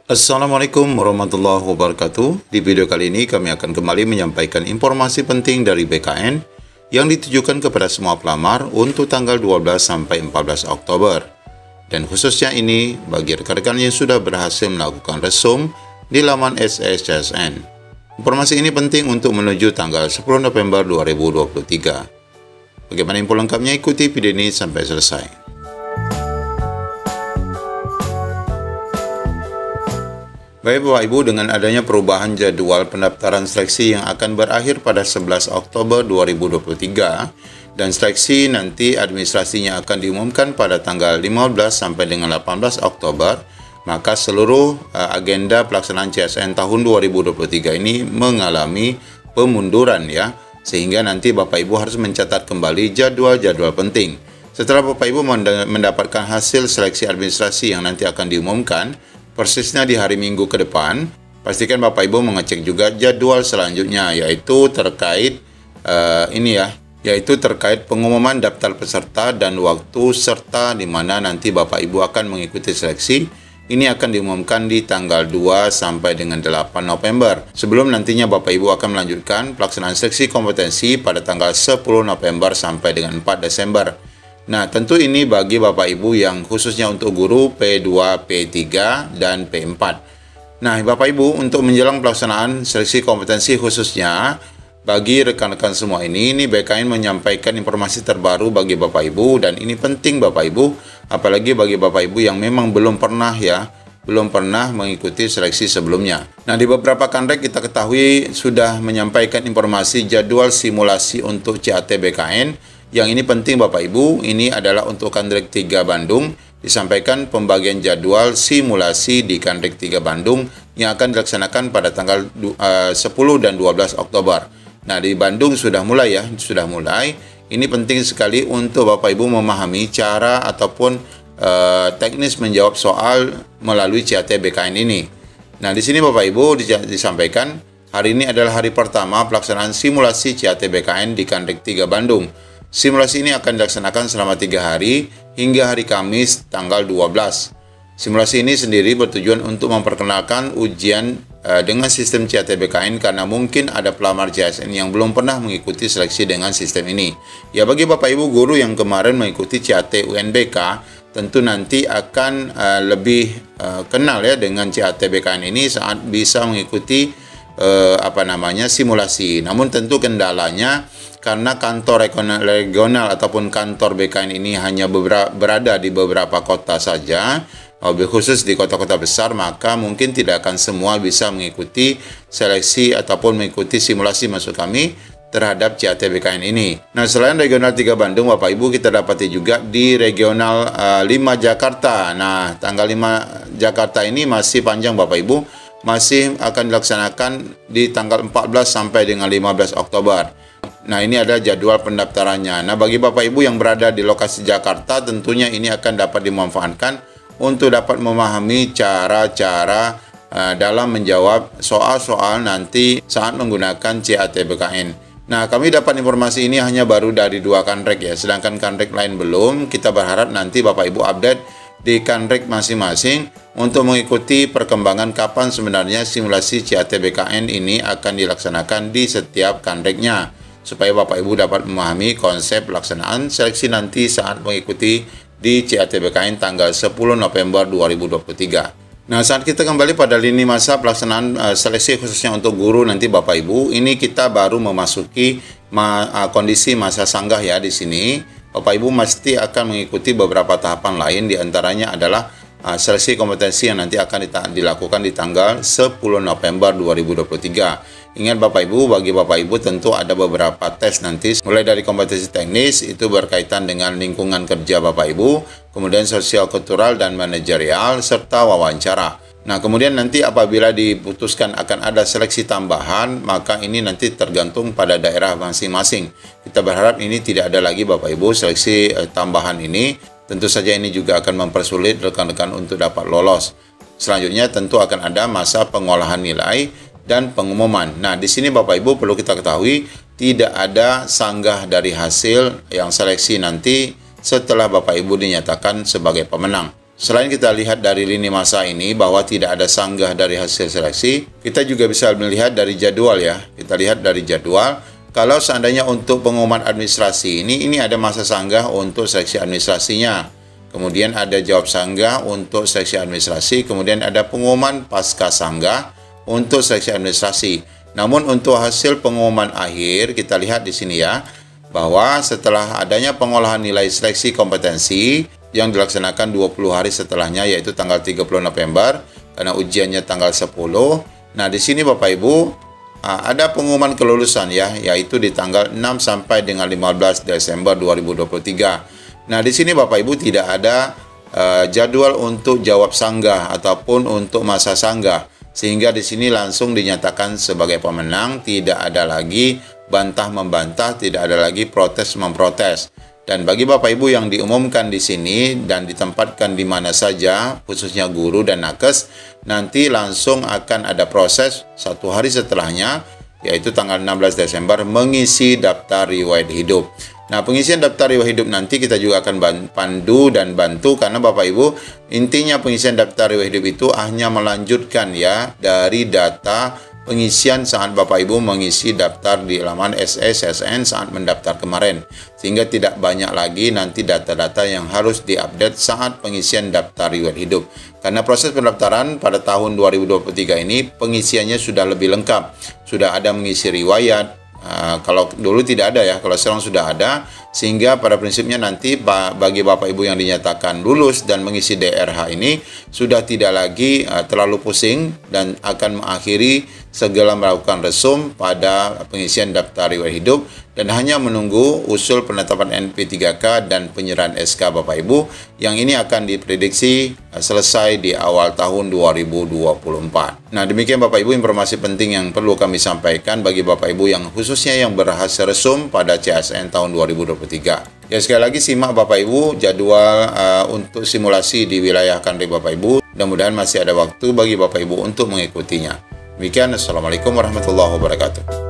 Assalamualaikum warahmatullahi wabarakatuh. Di video kali ini kami akan kembali menyampaikan informasi penting dari BKN yang ditujukan kepada semua pelamar untuk tanggal 12 sampai 14 Oktober. Dan khususnya ini bagi rekan-rekan yang sudah berhasil melakukan resum di laman SSCSN. Informasi ini penting untuk menuju tanggal 10 November 2023. Bagaimana info lengkapnya, ikuti video ini sampai selesai. Baik Bapak Ibu, dengan adanya perubahan jadwal pendaftaran seleksi yang akan berakhir pada 11 Oktober 2023 dan seleksi nanti administrasinya akan diumumkan pada tanggal 15 sampai dengan 18 Oktober, maka seluruh agenda pelaksanaan CSN tahun 2023 ini mengalami pemunduran ya, sehingga nanti Bapak Ibu harus mencatat kembali jadwal-jadwal penting. Setelah Bapak Ibu mendapatkan hasil seleksi administrasi yang nanti akan diumumkan persisnya di hari Minggu ke depan, pastikan Bapak Ibu mengecek juga jadwal selanjutnya, yaitu terkait terkait pengumuman daftar peserta dan waktu serta di mana nanti Bapak Ibu akan mengikuti seleksi. Ini akan diumumkan di tanggal 2 sampai dengan 8 November. Sebelum nantinya Bapak Ibu akan melanjutkan pelaksanaan seleksi kompetensi pada tanggal 10 November sampai dengan 4 Desember. Nah, tentu ini bagi Bapak Ibu yang khususnya untuk guru P2, P3, dan P4. Nah, Bapak Ibu, untuk menjelang pelaksanaan seleksi kompetensi khususnya bagi rekan-rekan semua ini BKN menyampaikan informasi terbaru bagi Bapak Ibu, dan ini penting Bapak Ibu, apalagi bagi Bapak Ibu yang memang belum pernah mengikuti seleksi sebelumnya. Nah, di beberapa kanrek kita ketahui sudah menyampaikan informasi jadwal simulasi untuk CAT BKN. Yang ini penting Bapak Ibu, ini adalah untuk Kanrek 3 Bandung, disampaikan pembagian jadwal simulasi di Kanrek 3 Bandung yang akan dilaksanakan pada tanggal 10 dan 12 Oktober. Nah, di Bandung sudah mulai. Ini penting sekali untuk Bapak Ibu memahami cara ataupun teknis menjawab soal melalui CAT BKN ini. Nah, di sini Bapak Ibu disampaikan hari ini adalah hari pertama pelaksanaan simulasi CAT BKN di Kanrek 3 Bandung. Simulasi ini akan dilaksanakan selama 3 hari hingga hari Kamis tanggal 12. Simulasi ini sendiri bertujuan untuk memperkenalkan ujian dengan sistem CAT BKN karena mungkin ada pelamar CSN yang belum pernah mengikuti seleksi dengan sistem ini. Ya, bagi Bapak Ibu guru yang kemarin mengikuti CAT UNBK, tentu nanti akan lebih kenal ya dengan CAT BKN ini saat bisa mengikuti simulasi. Namun tentu kendalanya karena kantor regional ataupun kantor BKN ini hanya berada di beberapa kota saja, lebih khusus di kota-kota besar, maka mungkin tidak akan semua bisa mengikuti seleksi ataupun mengikuti simulasi maksud kami terhadap CAT BKN ini. Nah, selain regional 3 Bandung, Bapak Ibu, kita dapati juga di regional 5 Jakarta. Nah, tanggal 5 Jakarta ini masih panjang Bapak Ibu, masih akan dilaksanakan di tanggal 14 sampai dengan 15 Oktober. Nah, ini ada jadwal pendaftarannya. Nah, bagi Bapak Ibu yang berada di lokasi Jakarta, tentunya ini akan dapat dimanfaatkan untuk dapat memahami cara-cara dalam menjawab soal-soal nanti saat menggunakan CAT BKN. Nah, kami dapat informasi ini hanya baru dari 2 kanrek ya, sedangkan kanrek lain belum. Kita berharap nanti Bapak Ibu update di kanrek masing-masing untuk mengikuti perkembangan kapan sebenarnya simulasi CAT BKN ini akan dilaksanakan di setiap kanreknya, supaya Bapak Ibu dapat memahami konsep pelaksanaan seleksi nanti saat mengikuti di CAT BKN tanggal 10 November 2023. Nah, saat kita kembali pada lini masa pelaksanaan seleksi khususnya untuk guru nanti Bapak Ibu, ini kita baru memasuki kondisi masa sanggah ya di sini. Bapak Ibu mesti akan mengikuti beberapa tahapan lain, diantaranya adalah seleksi kompetensi yang nanti akan dilakukan di tanggal 10 November 2023. Ingat Bapak Ibu, bagi Bapak Ibu tentu ada beberapa tes nanti, mulai dari kompetensi teknis itu berkaitan dengan lingkungan kerja Bapak Ibu, kemudian sosial kultural dan manajerial, serta wawancara. Nah, kemudian nanti apabila diputuskan akan ada seleksi tambahan, maka ini nanti tergantung pada daerah masing-masing. Kita berharap ini tidak ada lagi Bapak Ibu seleksi tambahan ini. Tentu saja ini juga akan mempersulit rekan-rekan untuk dapat lolos. Selanjutnya tentu akan ada masa pengolahan nilai dan pengumuman. Nah, di sini Bapak Ibu perlu kita ketahui tidak ada sanggah dari hasil yang seleksi nanti setelah Bapak Ibu dinyatakan sebagai pemenang. Selain kita lihat dari lini masa ini bahwa tidak ada sanggah dari hasil seleksi, kita juga bisa melihat dari jadwal ya. Kita lihat dari jadwal, kalau seandainya untuk pengumuman administrasi ini ada masa sanggah untuk seleksi administrasinya. Kemudian ada jawab sanggah untuk seleksi administrasi, kemudian ada pengumuman pasca sanggah untuk seleksi administrasi. Namun untuk hasil pengumuman akhir, kita lihat di sini ya, bahwa setelah adanya pengolahan nilai seleksi kompetensi yang dilaksanakan 20 hari setelahnya, yaitu tanggal 30 November, karena ujiannya tanggal 10. Nah, di sini Bapak Ibu ada pengumuman kelulusan ya, yaitu di tanggal 6 sampai dengan 15 Desember 2023. Nah, di sini Bapak Ibu tidak ada jadwal untuk jawab sanggah ataupun untuk masa sanggah, sehingga di sini langsung dinyatakan sebagai pemenang, tidak ada lagi bantah-membantah, tidak ada lagi protes-memprotes. Dan bagi Bapak Ibu yang diumumkan di sini dan ditempatkan di mana saja, khususnya guru dan nakes, nanti langsung akan ada proses 1 hari setelahnya, yaitu tanggal 16 Desember, mengisi daftar riwayat hidup. Nah, pengisian daftar riwayat hidup nanti kita juga akan pandu dan bantu, karena Bapak Ibu, intinya pengisian daftar riwayat hidup itu hanya melanjutkan ya dari data pengisian saat Bapak Ibu mengisi daftar di laman SSSN saat mendaftar kemarin, sehingga tidak banyak lagi nanti data-data yang harus diupdate saat pengisian daftar riwayat hidup. Karena proses pendaftaran pada tahun 2023 ini pengisiannya sudah lebih lengkap, sudah ada mengisi riwayat. Kalau dulu tidak ada ya, kalau sekarang sudah ada, sehingga pada prinsipnya nanti bagi Bapak Ibu yang dinyatakan lulus dan mengisi DRH ini sudah tidak lagi terlalu pusing dan akan mengakhiri segala melakukan resum pada pengisian daftar riwayat hidup dan hanya menunggu usul penetapan NP3K dan penyerahan SK Bapak Ibu, yang ini akan diprediksi selesai di awal tahun 2024. Nah, demikian Bapak Ibu informasi penting yang perlu kami sampaikan bagi Bapak Ibu yang khususnya yang berhasil resum pada CSN tahun 2023. Ya, sekali lagi simak Bapak Ibu jadwal untuk simulasi di wilayah country Bapak Ibu. Mudah-mudahan masih ada waktu bagi Bapak Ibu untuk mengikutinya. Demikian, Assalamualaikum warahmatullahi wabarakatuh.